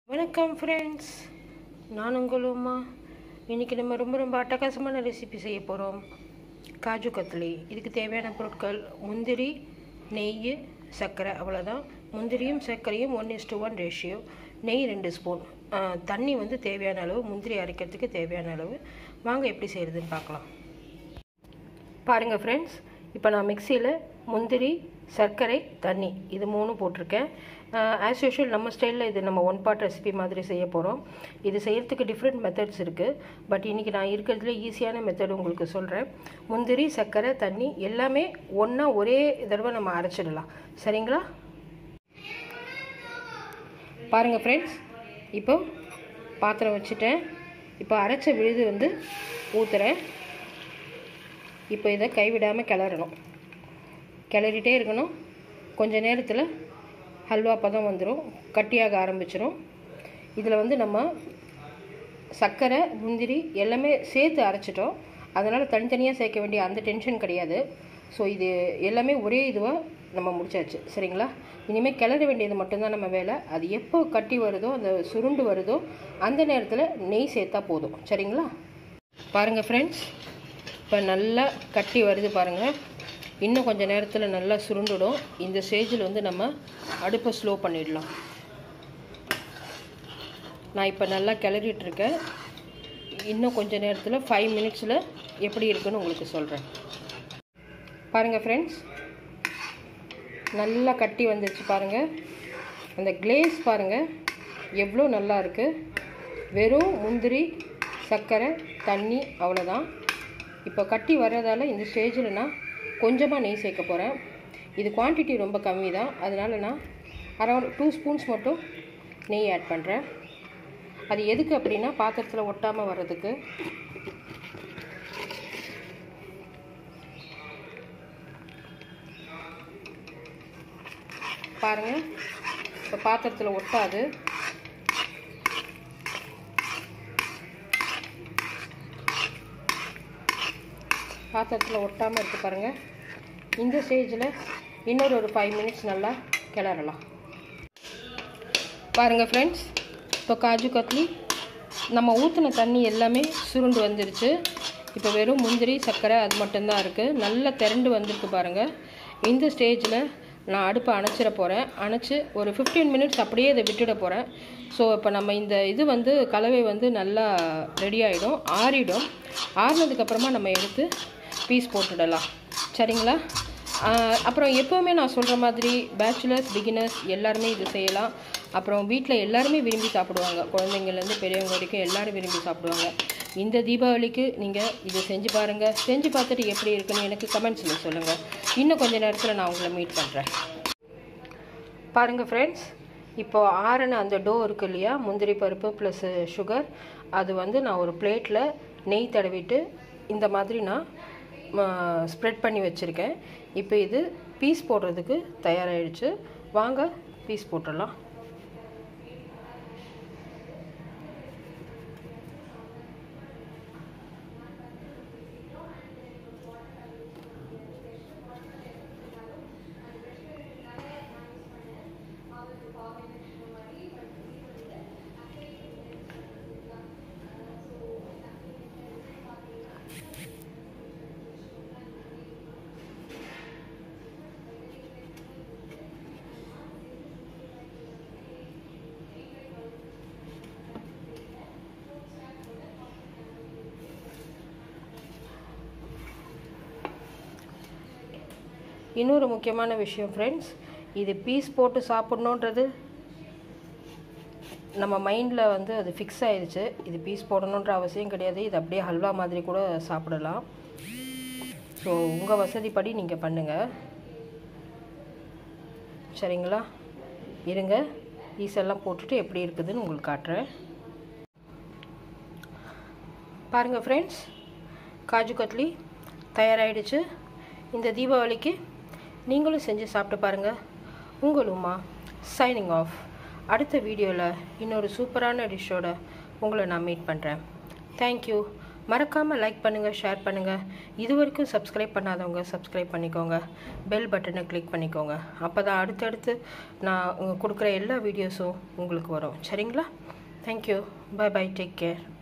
வணக்கம் ஃப்ரெண்ட்ஸ், நான் உங்கள் உமா. இன்றைக்கி நம்ம ரொம்ப அட்டகாசமான ரெசிபி செய்ய போகிறோம். காஜு கத்லி. இதுக்கு தேவையான பொருட்கள் முந்திரி, நெய், சர்க்கரை, அவ்வளோதான். முந்திரியும் சர்க்கரையும் 1:1 ரேஷியோ. நெய் 2 ஸ்பூன். தண்ணி தேவையான அளவு, முந்திரி அரைக்கிறதுக்கு தேவையான அளவு. வாங்க எப்படி செய்கிறதுன்னு பார்க்கலாம். பாருங்கள் ஃப்ரெண்ட்ஸ், இப்போ நான் மிக்சியில் முந்திரி, சர்க்கரை, தண்ணி இது 3 போட்டிருக்கேன். ஆஸ் யூஷுவல் நம்ம ஸ்டைலில் இது நம்ம 1 பார்ட் ரெசிபி மாதிரி செய்ய போகிறோம். இது செய்கிறதுக்கு டிஃப்ரெண்ட் மெத்தட்ஸ் இருக்குது. பட் இன்றைக்கி நான் இருக்கிறதுல ஈஸியான மெத்தட் உங்களுக்கு சொல்கிறேன். முந்திரி, சர்க்கரை, தண்ணி எல்லாமே ஒன்றா ஒரே தடவை நம்ம அரைச்சிடலாம். சரிங்களா? பாருங்கள் ஃப்ரெண்ட்ஸ், இப்போ பாத்திரம் வச்சுட்டேன். இப்போ அரைச்ச விழுது ஊற்றுறேன். இப்போ இதை கைவிடாமல் கிளறணும். கிளறிட்டே இருக்கணும். கொஞ்ச நேரத்தில் ஹல்வா பதம் வந்துடும், கட்டியாக ஆரம்பிச்சிடும். இதில் நம்ம சர்க்கரை, முந்திரி எல்லாமே சேர்த்து அரைச்சிட்டோம். அதனால் தனித்தனியாக சேர்க்க வேண்டிய அந்த டென்ஷன் கிடையாது. ஸோ இது எல்லாமே ஒரே இதுவாக நம்ம முடிச்சாச்சு. சரிங்களா? இனிமேல் கிளற வேண்டியது மட்டும்தான் நம்ம வேலை. அது எப்போ கட்டி வருதோ, அந்த சுருண்டு வருதோ, அந்த நேரத்தில் நெய் சேர்த்தா போதும். சரிங்களா? பாருங்கள் ஃப்ரெண்ட்ஸ், இப்போ நல்லா கட்டி வருது பாருங்கள். இன்னும் கொஞ்சம் நேரத்தில் நல்லா சுருண்டுடும். இந்த ஸ்டேஜில் நம்ம அடுப்பை ஸ்லோ பண்ணிடலாம். நான் இப்போ நல்லா கிளறிட்டுருக்கேன். இன்னும் கொஞ்சம் நேரத்தில் 5 மினிட்ஸில் எப்படி இருக்குன்னு உங்களுக்கு சொல்கிறேன். பாருங்கள் ஃப்ரெண்ட்ஸ், நல்லா கட்டி வந்துருச்சு பாருங்கள். அந்த கிளேஸ் பாருங்கள் எவ்வளோ நல்லா இருக்குது. வெறும் முந்திரி, சர்க்கரை, தண்ணி, அவ்வளோதான். இப்போ கட்டி வர்றதால இந்த ஸ்டேஜில் நான் கொஞ்சமாக நெய் சேர்க்க போகிறேன். இது குவான்டிட்டி ரொம்ப கம்மி தான். அதனால் நான் அரௌண்ட் 2 ஸ்பூன்ஸ் மட்டும் நெய் ஆட் பண்ணுறேன். அது எதுக்கு அப்படின்னா பாத்திரத்தில் ஒட்டாமல் வர்றதுக்கு. பாருங்கள், இப்போ பாத்திரத்தில் ஒட்டாது. பாத்திரத்தில் ஒட்டாமல் இருக்குது பாருங்கள். இந்த ஸ்டேஜில் இன்னொரு 5 மினிட்ஸ் நல்லா கிளறலாம். பாருங்கள் ஃப்ரெண்ட்ஸ், இப்போ காஜு கத்லி நம்ம ஊற்றின தண்ணி எல்லாமே சுருண்டு வந்துருச்சு. இப்போ வெறும் முந்திரி, சர்க்கரை அது மட்டும்தான் இருக்குது. நல்லா திரண்டு வந்திருக்கு பாருங்கள். இந்த ஸ்டேஜில் நான் அடுப்பை அணைச்சிட போகிறேன். அணைச்சி ஒரு 15 மினிட்ஸ் அப்படியே இதை விட்டுட போகிறேன். ஸோ இப்போ நம்ம இந்த இது கலவை நல்லா ரெடி ஆகிடும், ஆறிடும். ஆறினதுக்கப்புறமா நம்ம எடுத்து பீஸ் போட்டுடலாம். சரிங்களா? அப்புறம் எப்போவுமே நான் சொல்கிற மாதிரி பேச்சுலர்ஸ், பிகினர்ஸ் எல்லாருமே இது செய்யலாம். அப்புறம் வீட்டில் எல்லாருமே விரும்பி சாப்பிடுவாங்க. குழந்தைங்கள்லேருந்து பெரியவங்க வரைக்கும் எல்லோரும் விரும்பி சாப்பிடுவாங்க. இந்த தீபாவளிக்கு நீங்கள் இதை செஞ்சு பாருங்கள். செஞ்சு பார்த்துட்டு எப்படி இருக்குன்னு எனக்கு கமெண்ட்ஸில் சொல்லுங்கள். இன்னும் கொஞ்சம் நேரத்தில் நான் உங்களை மீட் பண்ணுறேன். பாருங்கள் ஃப்ரெண்ட்ஸ், இப்போது ஆறின அந்த டோ இருக்குது இல்லையா, முந்திரி பருப்பு ப்ளஸ் சுகர், அது நான் ஒரு பிளேட்டில் நெய் தடவிட்டு இந்த மாதிரி நான் ஸ்ப்ரெட் பண்ணி வச்சுருக்கேன். இப்போ இது பீஸ் போடுறதுக்கு தயாராகிடுச்சு. வாங்க பீஸ் போட்டுடலாம். இன்னொரு முக்கியமான விஷயம் ஃப்ரெண்ட்ஸ், இது பீஸ் போட்டு சாப்பிட்ணுன்றது நம்ம மைண்டில் அது ஃபிக்ஸ் ஆயிடுச்சு. இது பீஸ் போடணுன்ற அவசியம் கிடையாது. இது அப்படியே ஹல்வா மாதிரி கூட சாப்பிடலாம். ஸோ உங்கள் வசதிப்படி நீங்கள் பண்ணுங்கள். சரிங்களா? இருங்க, பீஸெல்லாம் போட்டுட்டு எப்படி இருக்குதுன்னு உங்களுக்கு காட்டுறேன். பாருங்கள் ஃப்ரெண்ட்ஸ், காஜு கத்லி தயாராகிடுச்சு. இந்த தீபாவளிக்கு நீங்களும் செஞ்சு சாப்பிட்டு பாருங்கள். உங்கள் உமா சைனிங் ஆஃப். அடுத்த வீடியோவில் இன்னொரு சூப்பரான டிஷ்ஷோட உங்களை நான் மீட் பண்ணுறேன். தேங்க்யூ. மறக்காமல் லைக் பண்ணுங்கள், ஷேர் பண்ணுங்கள். இது வரைக்கும் சப்ஸ்கிரைப் பண்ணாதவங்க சப்ஸ்கிரைப் பண்ணிக்கோங்க. பெல் பட்டனை கிளிக் பண்ணிக்கோங்க. அப்போ தான் அடுத்தடுத்து நான் கொடுக்குற எல்லா வீடியோஸும் உங்களுக்கு வரும். சரிங்களா? Thank you. Bye bye. Take care.